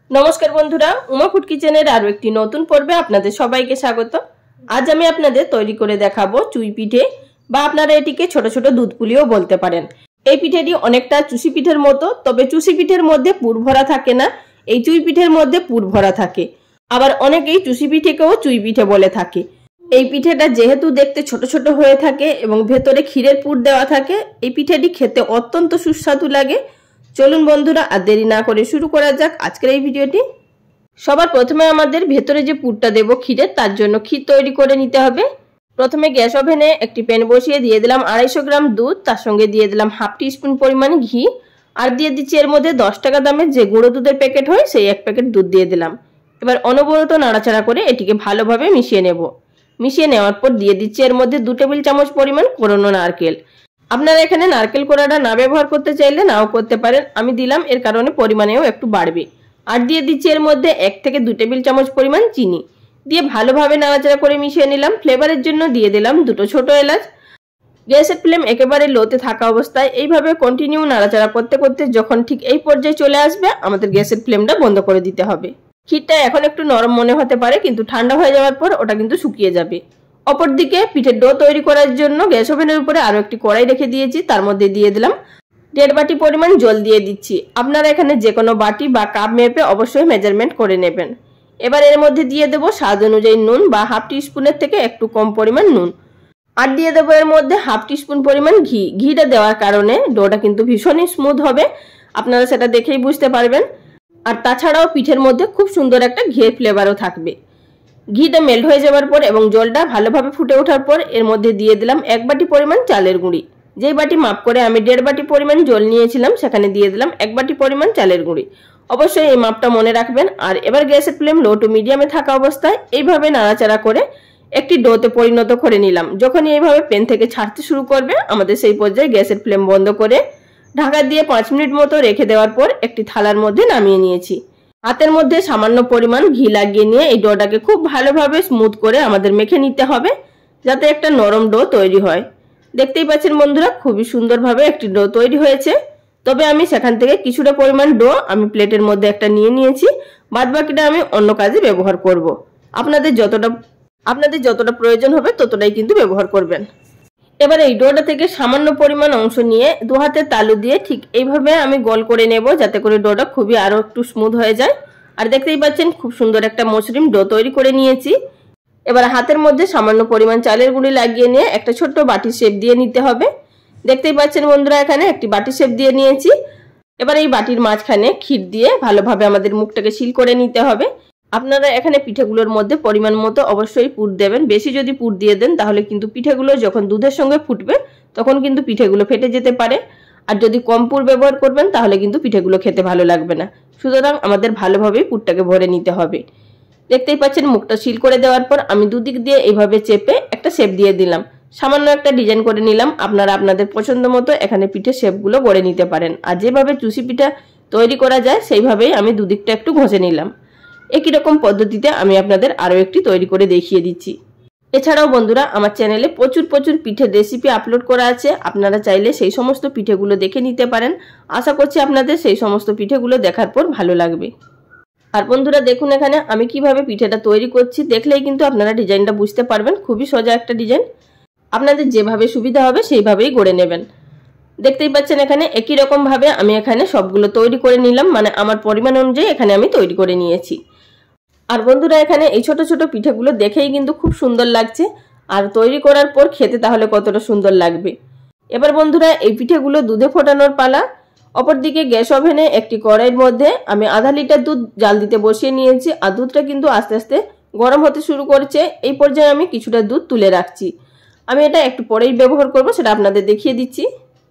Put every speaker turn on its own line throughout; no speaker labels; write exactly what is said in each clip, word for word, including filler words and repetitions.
नमस्कार बंधुरा उमा फूड किचेनेर आरो एकटी नतून पर्वे आपनादेर सबाइके स्वागत। आज आमी आपनादेर तैरी करे देखाबो चुई पिठे बा आपनारा एटिके छोटो छोटो दूध पुलिओ बोलते पारेन। এই পিঠেটি অনেকটা চুষি পিঠের মতো, তবে চুষি পিঠের মধ্যে পুর ভরা থাকে না, এই চুই পিঠের মধ্যে পুর ভরা থাকে। আবার অনেকেই চুষি পিঠেকেও চুই পিঠে বলে থাকে। এই পিঠেটা যেহেতু দেখতে ছোট ছোট হয়ে থাকে এবং ভেতরে ক্ষীরের পুর দেওয়া থাকে, এই পিঠেটি খেতে অত্যন্ত সুস্বাদু লাগে। চলুন বন্ধুরা আর দেরি না করে শুরু করা যাক আজকের এই ভিডিওটি। সবার প্রথমে আমাদের ভেতরে যে পুরটা দেব ক্ষীরের, তার জন্য ক্ষীর তৈরি করে নিতে হবে। প্রথমে গ্যাস ওভেনে একটি প্যান বসিয়ে দিয়ে দিলাম আড়াইশো গ্রাম দুধ, তার সঙ্গে দিয়ে দিলাম হাফ টি স্পুন পরিমাণ ঘি, আর দিয়ে দিচ্ছি এর মধ্যে দশ টাকা দামের যে গুঁড়ো দুধের প্যাকেট হয় সেই এক প্যাকেট দুধ দিয়ে দিলাম। এবার অনবরত নাড়াচাড়া করে এটিকে ভালোভাবে মিশিয়ে নেব। মিশিয়ে নেওয়ার পর দিয়ে দিচ্ছি এর মধ্যে দু টেবিল চামচ পরিমাণ কোরানো নারকেল। আপনারা এখানে নারকেল কোড়াটা না ব্যবহার করতে চাইলে নাও করতে পারেন, আমি দিলাম এর কারণে পরিমাণেও একটু বাড়বে। আর দিয়ে দিচ্ছি এর মধ্যে এক থেকে দু টেবিল চামচ পরিমাণ চিনি দিয়ে ভালোভাবে নাড়াচাড়া করে মিশিয়ে নিলাম। ফ্লেভারের জন্য দিয়ে দিলাম দুটো ছোট এলাচ। গ্যাসের ফ্লেম একেবারে লোতে থাকা অবস্থায় এইভাবে কন্টিনিউ নাড়াচাড়া করতে করতে যখন ঠিক এই পর্যায়ে চলে আসবে, আমাদের গ্যাসের ফ্লেমটা বন্ধ করে দিতে হবে। ক্ষীরটা এখন একটু নরম মনে হতে পারে, কিন্তু ঠান্ডা হয়ে যাওয়ার পর ওটা কিন্তু শুকিয়ে যাবে। অপরদিকে পিঠের ডো তৈরি করার জন্য গ্যাস ওভেনের উপরে আরো একটি কড়াই রেখে দিয়েছি, তার মধ্যে দিয়ে দিলাম দেড় বাটি পরিমাণ জল দিয়ে দিচ্ছি। আপনারা এখানে যে কোনো বাটি বা কাপ মেপে অবশ্যই মেজারমেন্ট করে নেবেন। এবার এর মধ্যে দিয়ে দেবো স্বাদ অনুযায়ী নুন বা হাফ টি স্পুনের থেকে একটু কম পরিমাণ নুন, আর দিয়ে দেবো এর মধ্যে হাফ টি স্পুন পরিমাণ ঘি। ঘিটা দেওয়ার কারণে ডোটা কিন্তু ভীষণই স্মুথ হবে, আপনারা সেটা দেখেই বুঝতে পারবেন। আর তাছাড়াও পিঠের মধ্যে খুব সুন্দর একটা ঘিয়ের ফ্লেভারও থাকবে। ঘিটা মেল্ট হয়ে যাওয়ার পর এবং জলটা ভালোভাবে ফুটে ওঠার পর এর মধ্যে দিয়ে দিলাম এক বাটি পরিমাণ চালের গুঁড়ি। যেই বাটি মাপ করে আমি দেড় বাটি পরিমাণ জল নিয়েছিলাম, সেখানে দিয়ে দিলাম এক বাটি পরিমাণ চালের গুঁড়ি। অবশ্যই এই মাপটা মনে রাখবেন। আর এবার গ্যাসের ফ্লেম লো টু মিডিয়ামে থাকা অবস্থায় এইভাবে নাড়াচাড়া করে একটি ডোতে পরিণত করে নিলাম। যখনই এইভাবে প্যান থেকে ছাড়তে শুরু করবে, আমাদের সেই পর্যায়ে গ্যাসের ফ্লেম বন্ধ করে ঢাকা দিয়ে পাঁচ মিনিট মতো রেখে দেওয়ার পর একটি থালার মধ্যে নামিয়ে নিয়েছি। হাতের মধ্যে সামান্য পরিমাণ ঘি লাগিয়ে নিয়ে এই ডোটাকে খুব ভালোভাবে স্মুথ করে আমাদের মেখে নিতে হবে, যাতে একটা নরম ডো তৈরি হয়। দেখতেই পাচ্ছেন বন্ধুরা, খুবই সুন্দরভাবে একটি ডো তৈরি হয়েছে। তবে আমি সেখান থেকে কিছুটা পরিমাণ ডো আমি প্লেটের মধ্যে একটা নিয়ে নিয়েছি, বাদ বাকিটা আমি অন্য কাজে ব্যবহার করব। আপনাদের যতটা আপনাদের যতটা প্রয়োজন হবে ততটাই কিন্তু ব্যবহার করবেন। এবার এই ডোটা থেকে সামান্য পরিমাণ অংশ নিয়ে দু হাতের তালু দিয়ে ঠিক এইভাবে আমি গোল করে নেব, যাতে করে ডোটা খুবই আরো একটু স্মুথ হয়ে যায়। আর দেখতেই পাচ্ছেন খুব সুন্দর একটা মসৃণ ডো তৈরি করে নিয়েছি। এবার হাতের মধ্যে সামান্য পরিমাণ চালের গুঁড়ি লাগিয়ে নিয়ে একটা ছোট্ট বাটি শেপ দিয়ে নিতে হবে। দেখতেই পাচ্ছেন বন্ধুরা, এখানে একটি বাটি শেপ দিয়ে নিয়েছি। এবার এই বাটির মাঝখানে ক্ষীর দিয়ে ভালোভাবে আমাদের মুখটাকে সিল করে নিতে হবে। আপনারা এখানে পিঠেগুলোর মধ্যে পরিমাণ মতো অবশ্যই পুর দেবেন। বেশি যদি পুর দিয়ে দেন তাহলে কিন্তু পিঠেগুলো যখন দুধের সঙ্গে ফুটবে তখন কিন্তু পিঠেগুলো ফেটে যেতে পারে। আর যদি কম পুর ব্যবহার করবেন তাহলে কিন্তু পিঠেগুলো খেতে ভালো লাগবে না। সুতরাং আমাদের ভালোভাবে পুরটাকে ভরে নিতে হবে। দেখতেই পাচ্ছেন মুখটা সিল করে দেওয়ার পর আমি দুদিক দিয়ে এইভাবে চেপে একটা শেপ দিয়ে দিলাম। সামান্য একটা ডিজাইন করে নিলাম। আপনারা আপনাদের পছন্দ মতো এখানে পিঠে শেপগুলো গড়ে নিতে পারেন। আর যেভাবে চুষি পিঠা তৈরি করা যায় সেইভাবেই আমি দুদিকটা একটু ঘষে নিলাম। একই রকম পদ্ধতিতে আমি আপনাদের আরও একটি তৈরি করে দেখিয়ে দিচ্ছি। এছাড়াও বন্ধুরা, আমার চ্যানেলে প্রচুর প্রচুর পিঠের রেসিপি আপলোড করা আছে, আপনারা চাইলে সেই সমস্ত পিঠেগুলো দেখে নিতে পারেন। আশা করছি আপনাদের সেই সমস্ত পিঠেগুলো দেখার পর ভালো লাগবে। আর বন্ধুরা দেখুন এখানে আমি কিভাবে পিঠেটা তৈরি করছি, দেখলেই কিন্তু আপনারা ডিজাইনটা বুঝতে পারবেন। খুবই সোজা একটা ডিজাইন, আপনাদের যেভাবে সুবিধা হবে সেইভাবেই গড়ে নেবেন। দেখতেই পাচ্ছেন এখানে একই রকম ভাবে আমি এখানে সবগুলো তৈরি করে নিলাম, মানে আমার পরিমাণ অনুযায়ী এখানে আমি তৈরি করে নিয়েছি। আর বন্ধুরা এখানে এই ছোট ছোট পিঠেগুলো দেখেই কিন্তু খুব সুন্দর লাগছে, আর তৈরি করার পর খেতে তাহলে কতটা সুন্দর লাগবে। এবার বন্ধুরা এই পিঠেগুলো দুধে ফোটানোর পালা। অপরদিকে গ্যাস ওভেনে একটি কড়াইয়ের মধ্যে আমি আধা লিটার দুধ জাল দিতে বসিয়ে নিয়েছি, আর দুধটা কিন্তু আস্তে আস্তে গরম হতে শুরু করেছে। এই পর্যায়ে আমি কিছুটা দুধ তুলে রাখছি। আমি এটা একটু পরেই ব্যবহার করব, সেটা আপনাদের দেখিয়ে দিচ্ছি।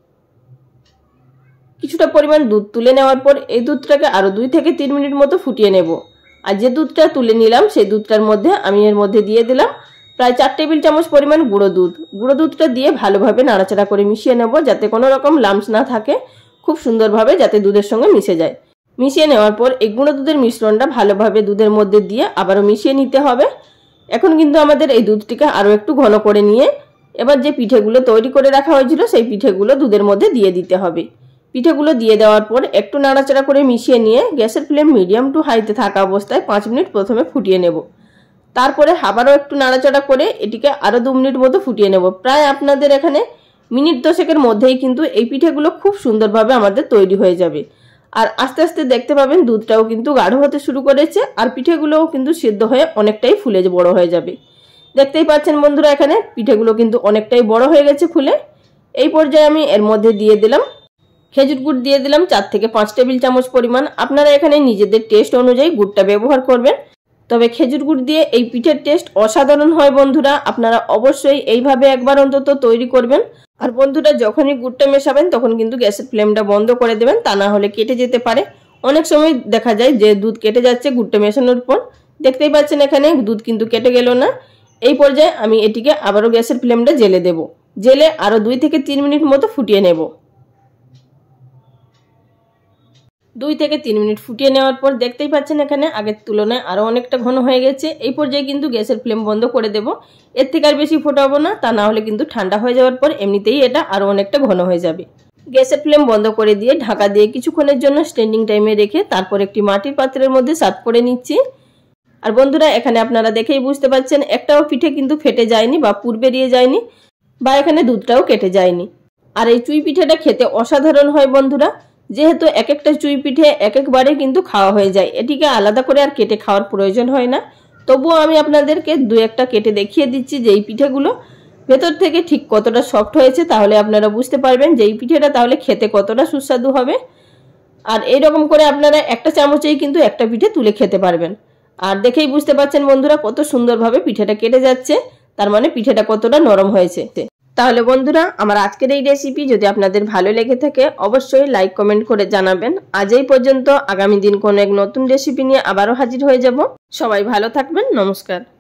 কিছুটা পরিমাণ দুধ তুলে নেওয়ার পর এই দুধটাকে আরো দুই থেকে তিন মিনিট মতো ফুটিয়ে নেব। আর যে দুধটা তুলে নিলাম সেই দুধটার মধ্যে আমি এর মধ্যে দিয়ে দিলাম প্রায় চার টেবিল চামচ পরিমাণ গুঁড়ো দুধ। গুঁড়ো দুধটা দিয়ে ভালোভাবে নাড়াচাড়া করে মিশিয়ে নেব, যাতে কোনো রকম লাম্পস না থাকে, খুব সুন্দরভাবে যাতে দুধের সঙ্গে মিশে যায়। মিশিয়ে নেওয়ার পর এই গুঁড়ো দুধের মিশ্রণটা ভালোভাবে দুধের মধ্যে দিয়ে আবারও মিশিয়ে নিতে হবে। এখন কিন্তু আমাদের এই দুধটিকে আরও একটু ঘন করে নিয়ে এবার যে পিঠেগুলো তৈরি করে রাখা হয়েছিল সেই পিঠেগুলো দুধের মধ্যে দিয়ে দিতে হবে। পিঠেগুলো দিয়ে দেওয়ার পর একটু নাড়াচাড়া করে মিশিয়ে নিয়ে গ্যাসের ফ্লেম মিডিয়াম টু হাইতে থাকা অবস্থায় পাঁচ মিনিট প্রথমে ফুটিয়ে নেব। তারপরে আবারও একটু নাড়াচাড়া করে এটিকে আরও দু মিনিট মতো ফুটিয়ে নেব। প্রায় আপনাদের এখানে মিনিট দশেকের মধ্যেই কিন্তু এই পিঠেগুলো খুব সুন্দরভাবে আমাদের তৈরি হয়ে যাবে। আর আস্তে আস্তে দেখতে পাবেন দুধটাও কিন্তু গাঢ় হতে শুরু করেছে, আর পিঠেগুলোও কিন্তু সিদ্ধ হয়ে অনেকটাই ফুলে বড় হয়ে যাবে। দেখতেই পাচ্ছেন বন্ধুরা, এখানে পিঠেগুলো কিন্তু অনেকটাই বড় হয়ে গেছে ফুলে। এই পর্যায়ে আমি এর মধ্যে দিয়ে দিলাম খেজুর গুড়, দিয়ে দিলাম চার থেকে পাঁচ টেবিল চামচ পরিমাণ। আপনারা এখানে নিজেদের টেস্ট অনুযায়ী গুড়টা ব্যবহার করবেন। তবে খেজুর গুড় দিয়ে এই পিঠের টেস্ট অসাধারণ হয় বন্ধুরা, আপনারা অবশ্যই এইভাবে একবার অন্তত তৈরি করবেন। আর বন্ধুরা, যখনই গুড়টা মেশাবেন তখন কিন্তু গ্যাসের ফ্লেমটা বন্ধ করে দেবেন, তা না হলে কেটে যেতে পারে। অনেক সময় দেখা যায় যে দুধ কেটে যাচ্ছে গুড়টা মেশানোর পর। দেখতেই পাচ্ছেন এখানে দুধ কিন্তু কেটে গেল না। এই পর্যায়ে আমি এটিকে আবারও গ্যাসের ফ্লেমটা জেলে দেব। জেলে আরও দুই থেকে তিন মিনিট মতো ফুটিয়ে নেব। দুই থেকে তিন মিনিট ফুটিয়ে নেওয়ার পর দেখতেই পাচ্ছেন এখানে আগের তুলনায় আরও অনেকটা ঘন হয়ে গেছে। এই পর্যায়ে কিন্তু গ্যাসের ফ্লেম বন্ধ করে দেব। এর থেকে আর বেশি ফোটাবো না, তা না হলে কিন্তু ঠান্ডা হয়ে যাওয়ার পর এমনিতেই এটা আরও অনেকটা ঘন হয়ে যাবে। গ্যাসের ফ্লেম বন্ধ করে দিয়ে ঢাকা দিয়ে কিছুক্ষণের জন্য স্ট্যান্ডিং টাইমে রেখে তারপর একটি মাটির পাত্রের মধ্যে সার্ভ করে নিচ্ছি। আর বন্ধুরা, এখানে আপনারা দেখেই বুঝতে পারছেন একটাও পিঠে কিন্তু ফেটে যায়নি বা পুর বেরিয়ে যায়নি, বা এখানে দুধটাও কেটে যায়নি। আর এই চুই পিঠেটা খেতে অসাধারণ হয় বন্ধুরা। যেহেতু এক একটা চুই পিঠে এক একবারে কিন্তু খাওয়া হয়ে যায়, এটিকে আলাদা করে আর কেটে খাওয়ার প্রয়োজন হয় না। তবুও আমি আপনাদেরকে দু একটা কেটে দেখিয়ে দিচ্ছি যে এই পিঠেগুলো ভেতর থেকে ঠিক কতটা সফট হয়েছে, তাহলে আপনারা বুঝতে পারবেন যে এই পিঠেটা তাহলে খেতে কতটা সুস্বাদু হবে। আর এইরকম করে আপনারা একটা চামচেই কিন্তু একটা পিঠে তুলে খেতে পারবেন। আর দেখেই বুঝতে পারছেন বন্ধুরা কত সুন্দরভাবে পিঠেটা কেটে যাচ্ছে, তার মানে পিঠেটা কতটা নরম হয়েছে। তাহলে বন্ধুরা, আমার আজকের এই রেসিপি যদি আপনাদের ভালো লেগে থাকে অবশ্যই লাইক কমেন্ট করে জানাবেন। আজ এই পর্যন্ত, আগামী দিন কোনো এক নতুন রেসিপি নিয়ে আবারও হাজির হয়ে যাব। সবাই ভালো থাকবেন, নমস্কার।